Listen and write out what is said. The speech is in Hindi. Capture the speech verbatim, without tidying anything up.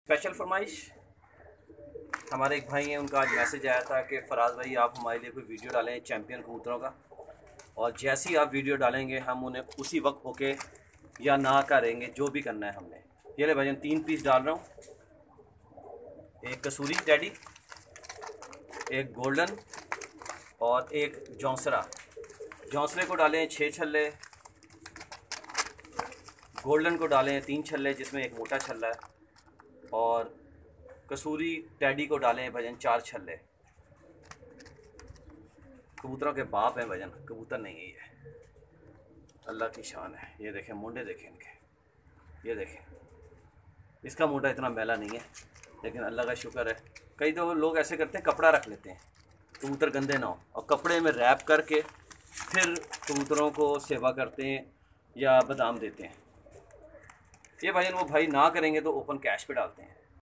स्पेशल फरमाइश हमारे एक भाई हैं, उनका आज मैसेज आया था कि फराज भाई आप हमारे लिए कोई वीडियो डालें चैम्पियन कबूतरों का, और जैसे ही आप वीडियो डालेंगे हम उन्हें उसी वक्त ओके या ना करेंगे, जो भी करना है हमने। ये ले भाईजान तीन पीस डाल रहा हूँ, एक कसूरी टैडी, एक गोल्डन और एक जौंसरा। जौंसरे को डालें छः छल्ले, गोल्डन को डालें तीन छल्ले जिसमें एक मोटा छल्ला है, और कसूरी टैडी को डालें भजन चार छल्ले। कबूतरों के बाप हैं भजन, कबूतर नहीं है ये, अल्लाह की शान है। ये देखें मुंडे देखें इनके, ये देखें इसका मुंडा इतना मैला नहीं है, लेकिन अल्लाह का शुक्र है। कई तो लोग ऐसे करते हैं कपड़ा रख लेते हैं कबूतर गंदे ना हो, और कपड़े में रैप करके फिर कबूतरों को सेवा करते हैं या बादाम देते हैं। ये भाई वो भाई ना करेंगे तो ओपन कैश पे डालते हैं।